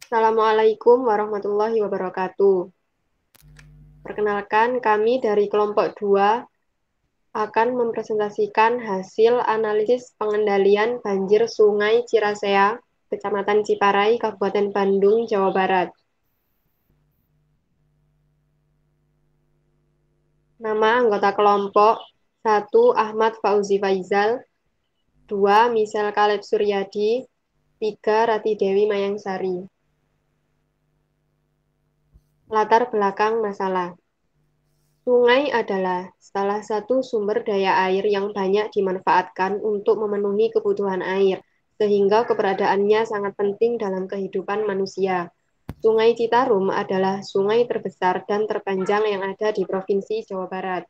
Assalamualaikum warahmatullahi wabarakatuh. Perkenalkan, kami dari kelompok 2 akan mempresentasikan hasil analisis pengendalian banjir Sungai Cirasea, Kecamatan Ciparai, Kabupaten Bandung, Jawa Barat. Nama anggota kelompok: 1. Ahmad Fauzi Faizal, 2. Misel Kaleb Suryadi, 3. Rati Dewi Mayangsari. Latar belakang masalah. Sungai adalah salah satu sumber daya air yang banyak dimanfaatkan untuk memenuhi kebutuhan air, sehingga keberadaannya sangat penting dalam kehidupan manusia. Sungai Citarum adalah sungai terbesar dan terpanjang yang ada di Provinsi Jawa Barat.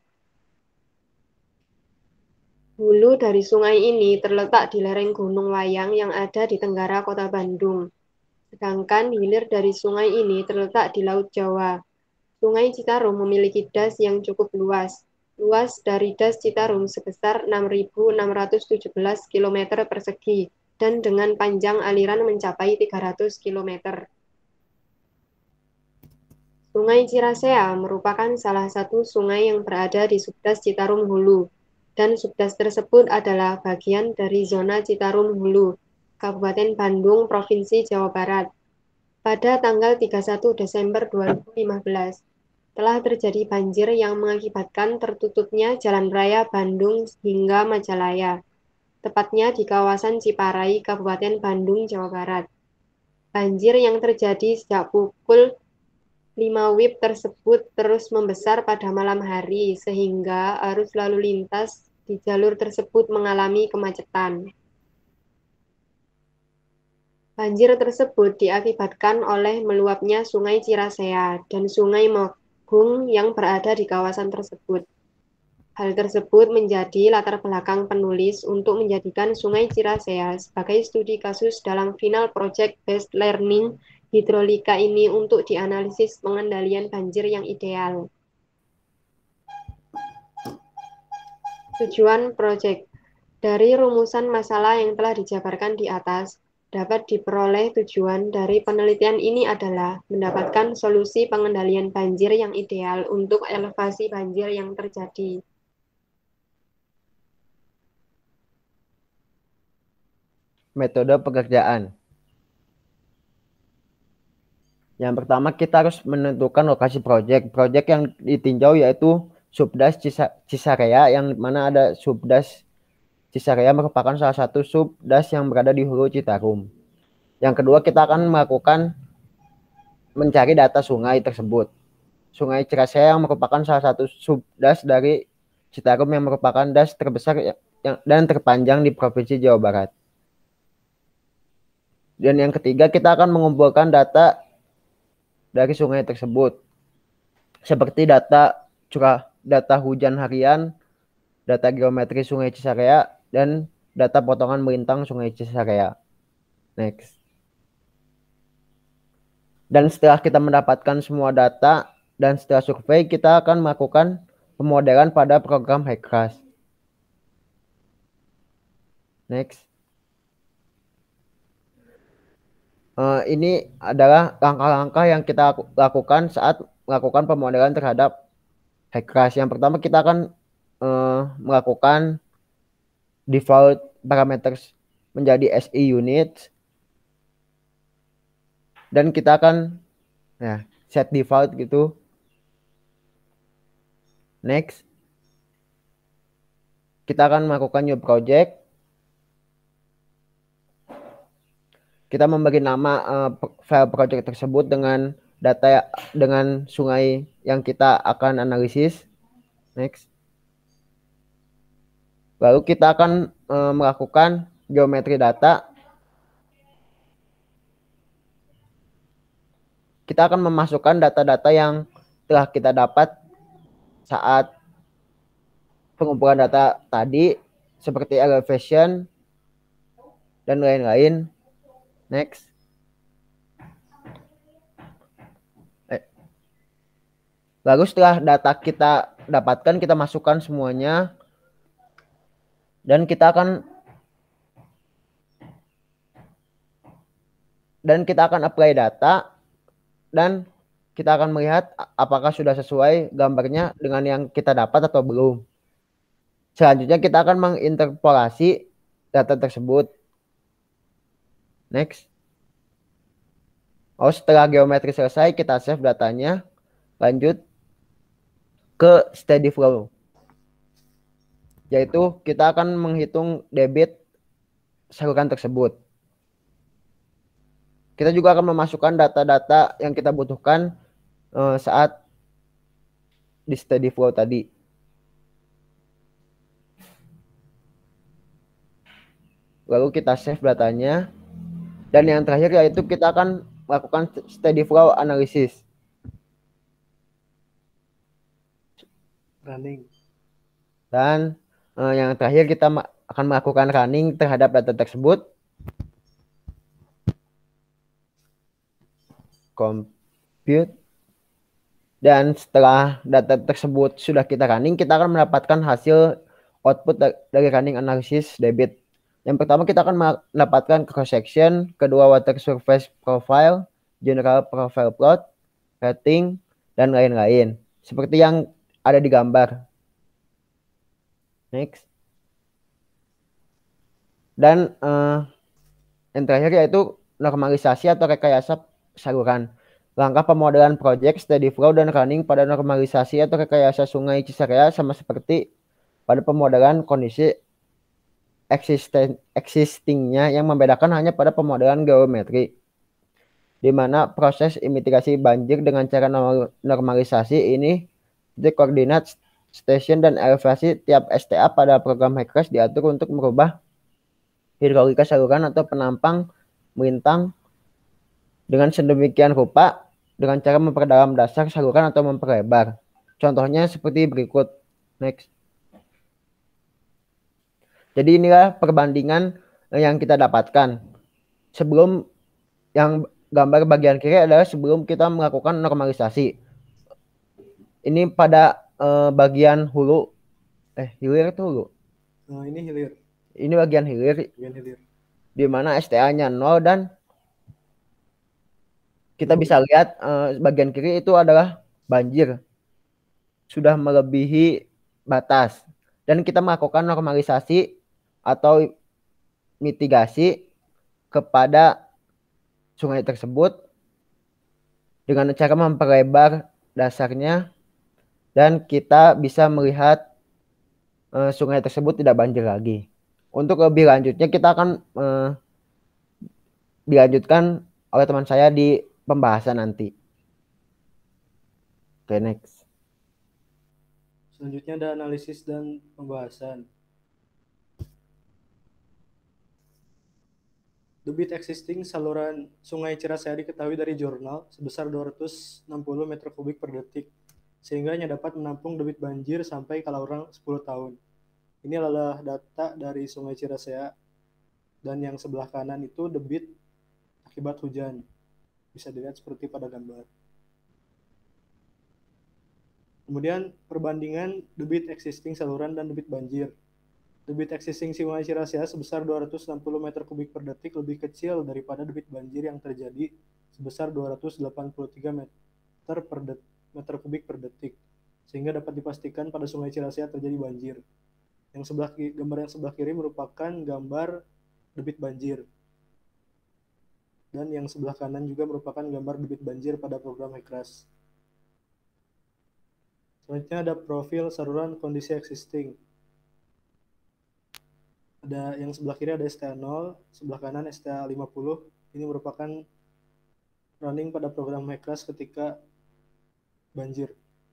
Hulu dari sungai ini terletak di lereng Gunung Wayang yang ada di tenggara Kota Bandung. Sedangkan hilir dari sungai ini terletak di Laut Jawa. Sungai Citarum memiliki das yang cukup luas. Luas dari das Citarum sebesar 6.617 km persegi dan dengan panjang aliran mencapai 300 km. Sungai Cirasea merupakan salah satu sungai yang berada di Subdas Citarum Hulu, dan Subdas tersebut adalah bagian dari zona Citarum Hulu, Kabupaten Bandung, Provinsi Jawa Barat. Pada tanggal 31 Desember 2015, telah terjadi banjir yang mengakibatkan tertutupnya Jalan Raya Bandung hingga Majalaya, tepatnya di kawasan Ciparai, Kabupaten Bandung, Jawa Barat. Banjir yang terjadi sejak pukul 5 WIB tersebut terus membesar pada malam hari, sehingga arus lalu lintas di jalur tersebut mengalami kemacetan. Banjir tersebut diakibatkan oleh meluapnya Sungai Cirasea dan Sungai Magung yang berada di kawasan tersebut. Hal tersebut menjadi latar belakang penulis untuk menjadikan Sungai Cirasea sebagai studi kasus dalam final project based learning hidrolika ini untuk dianalisis pengendalian banjir yang ideal. Tujuan project. Dari rumusan masalah yang telah dijabarkan di atas, dapat diperoleh tujuan dari penelitian ini adalah mendapatkan solusi pengendalian banjir yang ideal untuk elevasi banjir yang terjadi. Metode pekerjaan. Yang pertama kita harus menentukan lokasi proyek. Proyek yang ditinjau yaitu Subdas Cisarea, yang mana ada Subdas Cisarea merupakan salah satu subdas yang berada di Hulu Citarum. Yang kedua kita akan melakukan mencari data sungai tersebut. Sungai Cirasea yang merupakan salah satu subdas dari Citarum yang merupakan das terbesar dan terpanjang di Provinsi Jawa Barat. Dan yang ketiga kita akan mengumpulkan data dari sungai tersebut, seperti data hujan harian, data geometri Sungai Cisarea, dan data potongan melintang Sungai Cisarea. Next. Dan setelah kita mendapatkan semua data dan setelah survei, kita akan melakukan pemodelan pada program HECRAS. Next. Ini adalah langkah-langkah yang kita lakukan saat melakukan pemodelan terhadap HECRAS. Yang pertama kita akan melakukan default parameters menjadi SI unit, dan kita akan set default gitu. Next, kita akan melakukan new project. Kita memberi nama file project tersebut dengan data dengan sungai yang kita akan analisis. Next. Lalu kita akan melakukan geometri data. Kita akan memasukkan data-data yang telah kita dapat saat pengumpulan data tadi, seperti elevation dan lain-lain. Next. Lalu setelah data kita dapatkan, kita masukkan semuanya, dan kita akan dan kita akan apply data dan kita akan melihat apakah sudah sesuai gambarnya dengan yang kita dapat atau belum. Selanjutnya kita akan menginterpolasi data tersebut. Next. Oh, setelah geometri selesai, kita save datanya. Lanjut ke steady flow. Yaitu kita akan menghitung debit saluran tersebut. Kita juga akan memasukkan data-data yang kita butuhkan saat di steady flow tadi. Lalu kita save datanya. Dan yang terakhir yaitu kita akan melakukan steady flow analysis. Running. Dan yang terakhir kita akan melakukan running terhadap data tersebut. Compute. Dan setelah data tersebut sudah kita running, kita akan mendapatkan hasil output dari running analysis debit. Yang pertama kita akan mendapatkan cross section, kedua water surface profile, general profile plot, rating, dan lain-lain. Seperti yang ada di gambar. Next. Dan yang terakhir yaitu normalisasi atau rekayasa saluran. Langkah pemodelan project, steady flow, dan running pada normalisasi atau rekayasa sungai Cisarea sama seperti pada pemodelan kondisi existingnya, yang membedakan hanya pada pemodelan geometri, di mana proses mitigasi banjir dengan cara normalisasi ini titik koordinat, station, dan elevasi tiap STA pada program HECRAS diatur untuk merubah hidrolika saluran atau penampang melintang dengan sedemikian rupa dengan cara memperdalam dasar saluran atau memperlebar. Contohnya seperti berikut. Next. Jadi inilah perbandingan yang kita dapatkan. Sebelum, yang gambar bagian kiri adalah sebelum kita melakukan normalisasi. Ini pada bagian hulu. Hilir itu hulu. Ini hilir. Ini bagian hilir. Di mana STA-nya 0 dan kita bisa lihat bagian kiri itu adalah banjir. Sudah melebihi batas. Dan kita melakukan normalisasi atau mitigasi kepada sungai tersebut dengan cara memperlebar dasarnya, dan kita bisa melihat sungai tersebut tidak banjir lagi. Untuk lebih lanjutnya kita akan dilanjutkan oleh teman saya di pembahasan nanti. Oke, next. Selanjutnya ada analisis dan pembahasan. Debit existing saluran Sungai Cirasaya diketahui dari jurnal sebesar 260 meter kubik per detik, sehingga hanya dapat menampung debit banjir sampai kalauran 10 tahun. Ini adalah data dari Sungai Cirasaya, dan yang sebelah kanan itu debit akibat hujan. Bisa dilihat seperti pada gambar. Kemudian perbandingan debit existing saluran dan debit banjir. Debit existing Sungai Cirasaya sebesar 260 meter kubik per detik lebih kecil daripada debit banjir yang terjadi sebesar 283 meter kubik per detik, sehingga dapat dipastikan pada Sungai Cirasaya terjadi banjir. Gambar yang sebelah kiri merupakan gambar debit banjir, dan yang sebelah kanan juga merupakan gambar debit banjir pada program HECRAS. Selanjutnya ada profil saluran kondisi existing. Ada yang sebelah kiri ada STA 0, sebelah kanan STA 50. Ini merupakan running pada program HECRAS ketika banjir.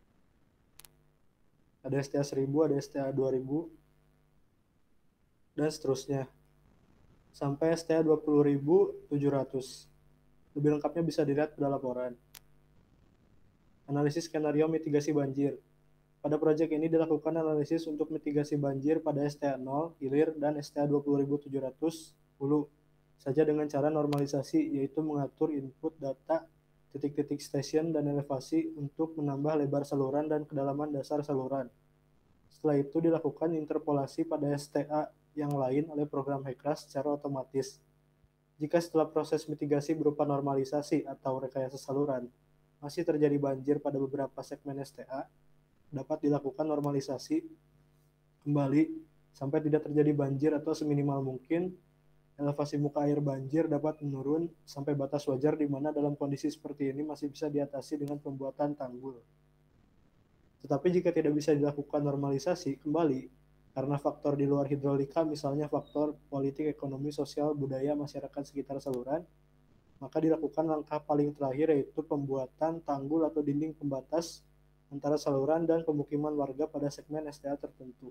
Ada STA 1000, ada STA 2000, dan seterusnya. Sampai STA 20.700. Lebih lengkapnya bisa dilihat pada laporan. Analisis skenario mitigasi banjir. Pada proyek ini dilakukan analisis untuk mitigasi banjir pada STA 0, hilir, dan STA 20.700 hulu saja dengan cara normalisasi, yaitu mengatur input data titik-titik stasiun dan elevasi untuk menambah lebar saluran dan kedalaman dasar saluran. Setelah itu dilakukan interpolasi pada STA yang lain oleh program HECRAS secara otomatis. Jika setelah proses mitigasi berupa normalisasi atau rekayasa saluran masih terjadi banjir pada beberapa segmen STA, dapat dilakukan normalisasi kembali sampai tidak terjadi banjir atau seminimal mungkin elevasi muka air banjir dapat menurun sampai batas wajar di mana dalam kondisi seperti ini masih bisa diatasi dengan pembuatan tanggul. Tetapi jika tidak bisa dilakukan normalisasi kembali karena faktor di luar hidrolika, misalnya faktor politik, ekonomi, sosial, budaya masyarakat sekitar saluran, maka dilakukan langkah paling terakhir yaitu pembuatan tanggul atau dinding pembatas antara saluran dan pemukiman warga pada segmen STA tertentu.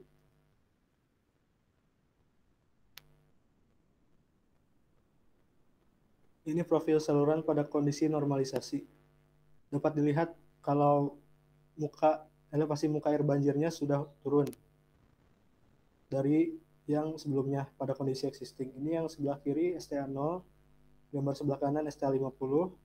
Ini profil saluran pada kondisi normalisasi. Dapat dilihat kalau elevasi muka air banjirnya sudah turun dari yang sebelumnya pada kondisi existing. Ini yang sebelah kiri STA 0, gambar sebelah kanan STA 50.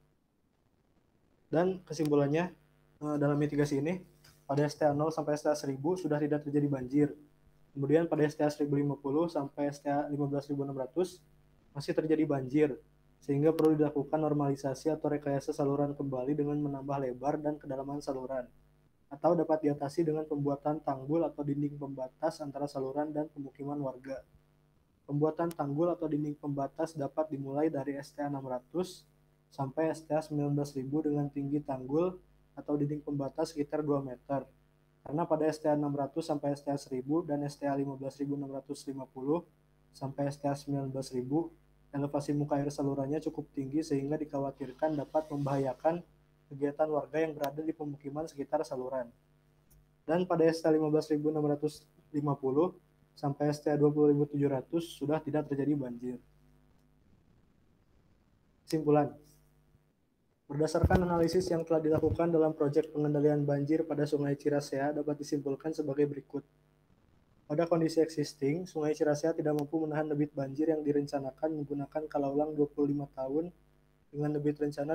Dan kesimpulannya dalam mitigasi ini pada STA 0 sampai STA 1000 sudah tidak terjadi banjir. Kemudian pada STA 1050 sampai STA 15600 masih terjadi banjir, sehingga perlu dilakukan normalisasi atau rekayasa saluran kembali dengan menambah lebar dan kedalaman saluran, atau dapat diatasi dengan pembuatan tanggul atau dinding pembatas antara saluran dan pemukiman warga. Pembuatan tanggul atau dinding pembatas dapat dimulai dari STA 600 sampai STA 19.000 dengan tinggi tanggul atau dinding pembatas sekitar 2 meter. Karena pada STA 600 sampai STA 1000 dan STA 15.650 sampai STA 19.000, elevasi muka air salurannya cukup tinggi sehingga dikhawatirkan dapat membahayakan kegiatan warga yang berada di pemukiman sekitar saluran. Dan pada STA 15.650 sampai STA 20.700 sudah tidak terjadi banjir. Kesimpulan. Berdasarkan analisis yang telah dilakukan dalam proyek pengendalian banjir pada Sungai Cirasea dapat disimpulkan sebagai berikut. Pada kondisi existing, Sungai Cirasea tidak mampu menahan debit banjir yang direncanakan menggunakan kalaulang 25 tahun dengan debit rencana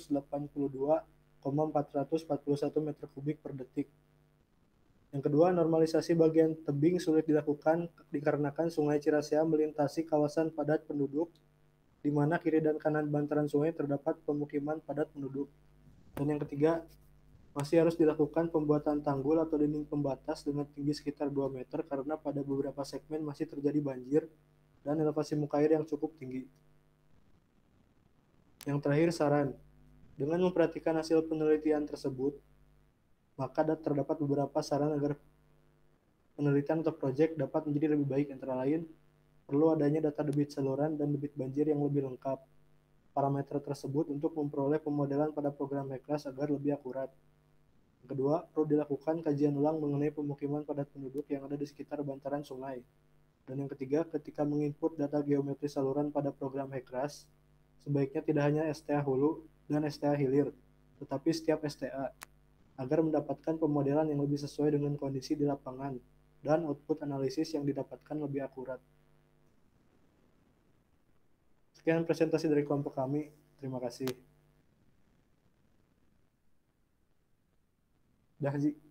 282,441 meter kubik per detik. Yang kedua, normalisasi bagian tebing sulit dilakukan dikarenakan Sungai Cirasea melintasi kawasan padat penduduk di mana kiri dan kanan bantaran sungai terdapat pemukiman padat penduduk. Dan yang ketiga, masih harus dilakukan pembuatan tanggul atau dinding pembatas dengan tinggi sekitar 2 meter karena pada beberapa segmen masih terjadi banjir dan elevasi muka air yang cukup tinggi. Yang terakhir, saran. Dengan memperhatikan hasil penelitian tersebut, maka terdapat beberapa saran agar penelitian atau proyek dapat menjadi lebih baik, antara lain perlu adanya data debit saluran dan debit banjir yang lebih lengkap. Parameter tersebut untuk memperoleh pemodelan pada program Hekras agar lebih akurat. Yang kedua, perlu dilakukan kajian ulang mengenai pemukiman padat penduduk yang ada di sekitar bantaran sungai. Dan yang ketiga, ketika menginput data geometri saluran pada program Hekras, sebaiknya tidak hanya STA hulu dan STA hilir, tetapi setiap STA, agar mendapatkan pemodelan yang lebih sesuai dengan kondisi di lapangan dan output analisis yang didapatkan lebih akurat. Sekian presentasi dari kelompok kami. Terima kasih. Dah, Ji.